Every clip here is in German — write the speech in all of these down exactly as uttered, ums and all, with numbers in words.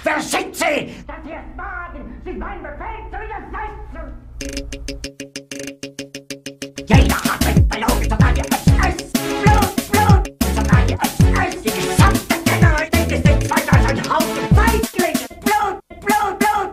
Wer sind Sie? Dass Sie es wagen, sich mein Befehl zu widersetzen! Jeder hat mich belogen, sogar die S S! Blut, Blut! Sogar die S S! Die gesamte Generalität ist nichts weiter als ein Haufen Feiglinge! Blut, Blut, Blut!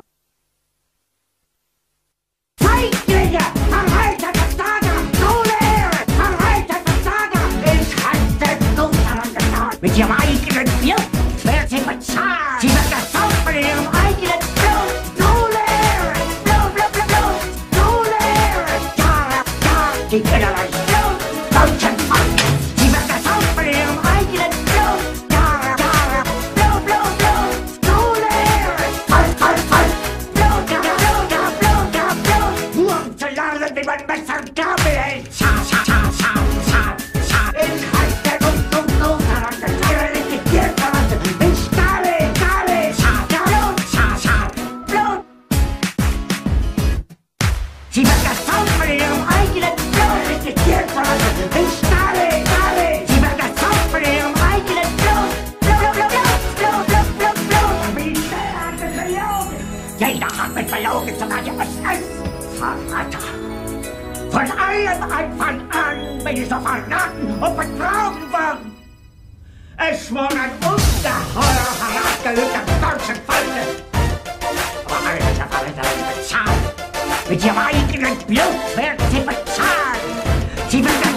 Feiglinge! Verräter, Versager! Ohne Ehre! Verräter, Versager! Ich hatte gut daran getan! Mit ihrem eigenen Blut werden sie bezahlt! Sie wird gesaugt von ihrem eigenen Blut! Ohne Ehre! Blut, Blut, Blut, Blut! Ohne Ehre! Jahre, Jahre! Die innerlich Blut! Deutschen Volk! Sie wird gesaugt von ihrem eigenen Blut! Jahre, Jahre! Blut, Blut, Blut! Ohne Ehre! Volk, Volk, Volk! Blut, ja, Blut, ja, Blut, ja, Blut! Nur um zu lernen, wie man Messer und Gabel hält! Scha, scha, scha, scha, scha, scha! Ich halte gut, gut, gut daran getan! Ich gehe daran! Ich Gabel, Gabel! Scha, ja, Blut, scha, scha! Blut! Sie wird gesaugt von ihrem eigenen Blut! Ich gehe daran! Ich Gabel, Gabel! Sie wird gesaugt von ihrem eigenen Blut! Blut, Blut, Blut, Blut, Blut, Blut, Blut! Wie sehr hat mich belogen! Jeder hat mich belogen, sogar die S S! Verräter! Von allem Anfang an bin ich so verraten und betrogen worden! Es wurde ein ungeheurer Verrat gelegt am deutschen Volke! Aber alle diese Verräter werden bezahlt! Mit ihrem eigenen Blut werden sie bezahlt! Sie werden